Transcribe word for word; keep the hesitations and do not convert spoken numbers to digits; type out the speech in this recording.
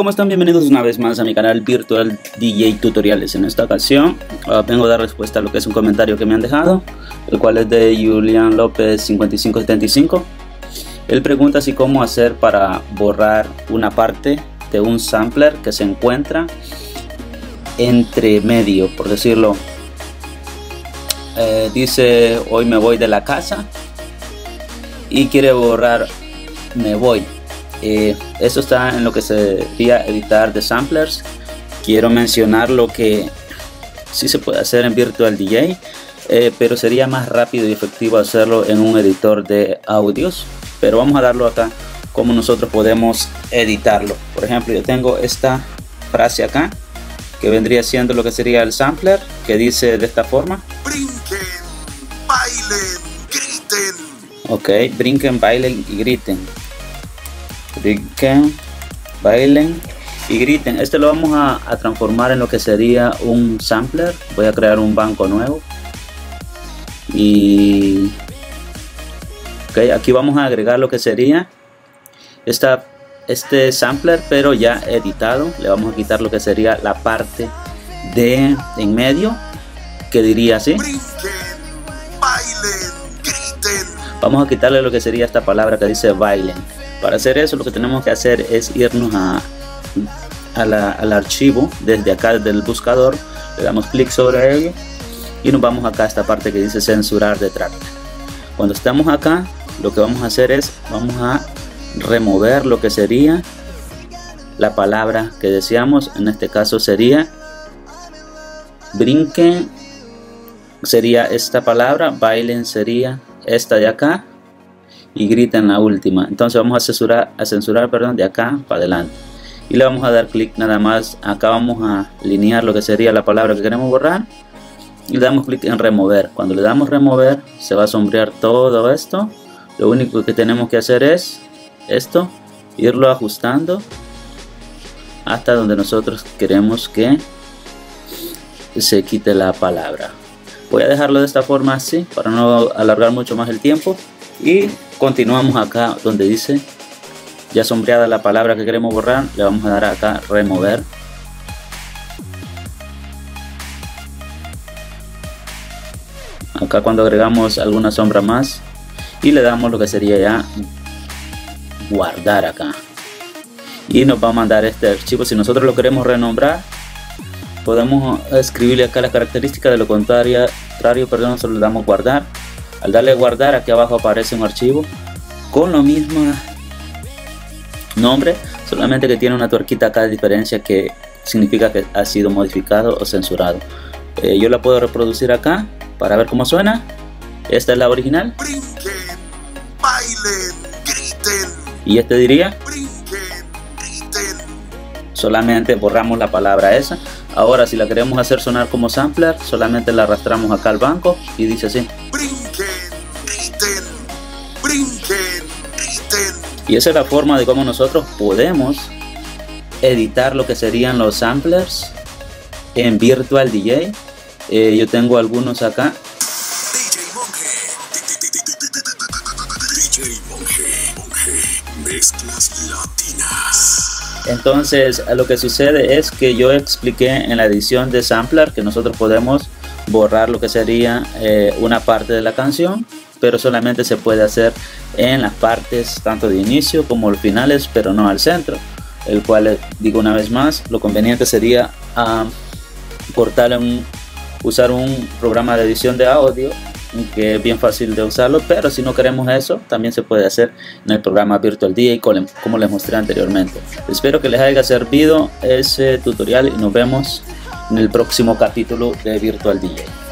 ¿cómo están? Bienvenidos una vez más a mi canal Virtual D J Tutoriales. En esta ocasión uh, vengo a dar respuesta a lo que es un comentario que me han dejado, el cual es de Julián López cincuenta y cinco setenta y cinco. Él pregunta si cómo hacer para borrar una parte de un sampler que se encuentra entre medio, por decirlo. Eh, dice: hoy me voy de la casa y quiere borrar me voy. Eh, esto está en lo que sería editar de samplers. Quiero mencionar lo que sí se puede hacer en Virtual D J, eh, pero sería más rápido y efectivo hacerlo en un editor de audios. Pero vamos a darlo acá como nosotros podemos editarlo. Por ejemplo, yo tengo esta frase acá que vendría siendo lo que sería el sampler, que dice de esta forma: brinquen, bailen, griten. Ok, brinquen, bailen y griten. Brinquen, bailen y griten. Este lo vamos a, a transformar en lo que sería un sampler. Voy a crear un banco nuevo y okay, aquí vamos a agregar lo que sería esta, este sampler, pero ya editado. Le vamos a quitar lo que sería la parte de en medio, que diría así: brinquen, bailen, griten. Vamos a quitarle lo que sería esta palabra que dice bailen. Para hacer eso, lo que tenemos que hacer es irnos a, a la, al archivo desde acá del buscador. Le damos clic sobre ello y nos vamos acá a esta parte que dice censurar de track. Cuando estamos acá, lo que vamos a hacer es vamos a remover lo que sería la palabra que deseamos. En este caso sería brinquen, sería esta palabra, bailen sería esta de acá, y griten la última. Entonces vamos a censurar, a censurar perdón, de acá para adelante, y le vamos a dar clic nada más. Acá vamos a alinear lo que sería la palabra que queremos borrar y le damos clic en remover. Cuando le damos remover, se va a sombrear todo esto. Lo único que tenemos que hacer es esto, irlo ajustando hasta donde nosotros queremos que se quite la palabra. Voy a dejarlo de esta forma así para no alargar mucho más el tiempo, y continuamos acá donde dice ya sombreada la palabra que queremos borrar. Le vamos a dar acá remover. Acá cuando agregamos alguna sombra más y le damos lo que sería ya guardar acá, y nos va a mandar este archivo. Si nosotros lo queremos renombrar, podemos escribirle acá las características. De lo contrario, perdón, solo le damos guardar. Al darle guardar, aquí abajo aparece un archivo con lo mismo nombre, solamente que tiene una tuerquita acá de diferencia, que significa que ha sido modificado o censurado. Eh, yo la puedo reproducir acá para ver cómo suena. Esta es la original. Brinquen, bailen, griten. Y este diría: brinquen, griten. Solamente borramos la palabra esa. Ahora, si la queremos hacer sonar como sampler, solamente la arrastramos acá al banco y dice así: brinquen, griten, brinquen, griten. Y esa es la forma de cómo nosotros podemos editar lo que serían los samplers en Virtual D J. Eh, yo tengo algunos acá. D J Monje, D J Monje, Monje, mezclas latinas. Entonces, lo que sucede es que yo expliqué en la edición de sampler que nosotros podemos borrar lo que sería eh, una parte de la canción, pero solamente se puede hacer en las partes tanto de inicio como los finales, pero no al centro. El cual, digo una vez más, lo conveniente sería uh, cortar un, usar un programa de edición de audio, que es bien fácil de usarlo. Pero si no queremos eso, también se puede hacer en el programa Virtual D J, como les mostré anteriormente. Espero que les haya servido ese tutorial y nos vemos en el próximo capítulo de Virtual D J.